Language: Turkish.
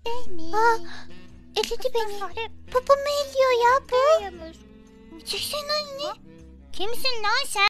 Aa, eledi beni. Babamı eliyor ya bu. Çeksen anne. Kimsin lan sen?